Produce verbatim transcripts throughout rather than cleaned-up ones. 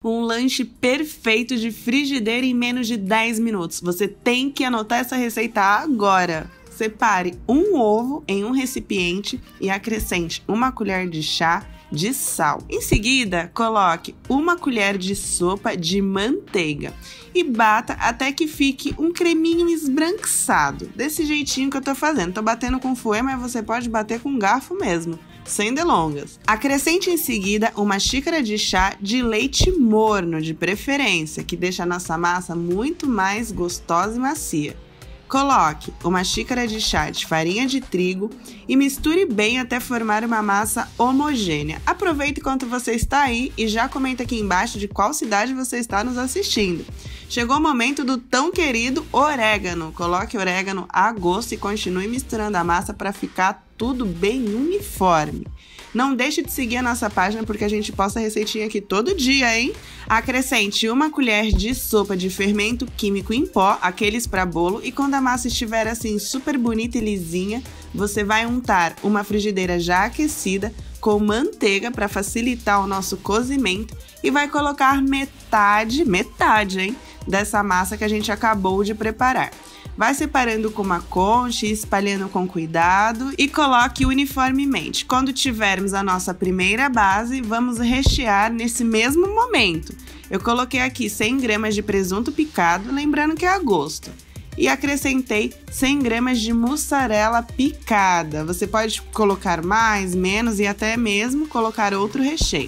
Um lanche perfeito de frigideira em menos de dez minutos. Você tem que anotar essa receita agora. Separe um ovo em um recipiente e acrescente uma colher de chá de sal. Em seguida, coloque uma colher de sopa de manteiga e bata até que fique um creminho esbranquiçado. Desse jeitinho que eu tô fazendo. Tô batendo com fouet, mas você pode bater com garfo mesmo. Sem delongas. Acrescente em seguida uma xícara de chá de leite morno, de preferência, que deixa a nossa massa muito mais gostosa e macia. Coloque uma xícara de chá de farinha de trigo e misture bem até formar uma massa homogênea. Aproveite enquanto você está aí e já comenta aqui embaixo de qual cidade você está nos assistindo. Chegou o momento do tão querido orégano. Coloque orégano a gosto e continue misturando a massa para ficar tudo bem uniforme. Não deixe de seguir a nossa página porque a gente posta receitinha aqui todo dia, hein? Acrescente uma colher de sopa de fermento químico em pó, aqueles para bolo, e quando a massa estiver assim super bonita e lisinha, você vai untar uma frigideira já aquecida com manteiga para facilitar o nosso cozimento e vai colocar metade, metade, hein, dessa massa que a gente acabou de preparar. Vai separando com uma concha e espalhando com cuidado e coloque uniformemente. Quando tivermos a nossa primeira base, vamos rechear nesse mesmo momento. Eu coloquei aqui cem gramas de presunto picado, lembrando que é a gosto. E acrescentei cem gramas de mussarela picada. Você pode colocar mais, menos e até mesmo colocar outro recheio.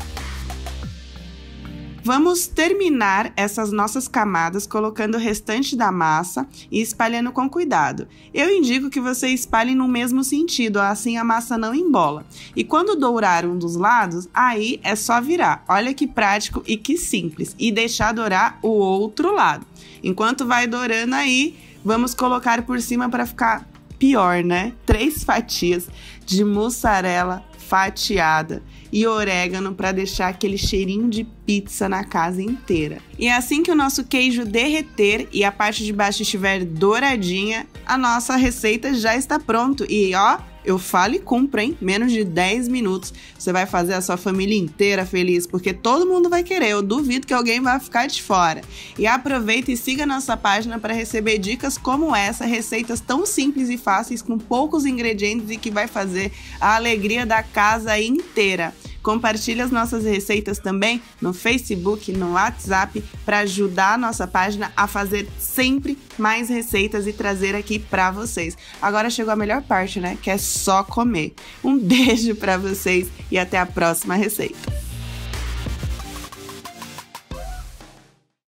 Vamos terminar essas nossas camadas colocando o restante da massa e espalhando com cuidado. Eu indico que você espalhe no mesmo sentido, assim a massa não embola. E quando dourar um dos lados, aí é só virar. Olha que prático e que simples. E deixar dourar o outro lado. Enquanto vai dourando aí, vamos colocar por cima para ficar pior, né? Três fatias de mussarela fatiada e orégano para deixar aquele cheirinho de pizza na casa inteira. E assim que o nosso queijo derreter e a parte de baixo estiver douradinha, a nossa receita já está pronto. E ó, eu falo e cumpro, hein? Menos de dez minutos. Você vai fazer a sua família inteira feliz, porque todo mundo vai querer. Eu duvido que alguém vai ficar de fora. E aproveita e siga a nossa página para receber dicas como essa, receitas tão simples e fáceis, com poucos ingredientes e que vai fazer a alegria da casa inteira. Compartilhe as nossas receitas também no Facebook, no WhatsApp, para ajudar a nossa página a fazer sempre mais receitas e trazer aqui para vocês. Agora chegou a melhor parte, né? Que é só comer. Um beijo para vocês e até a próxima receita.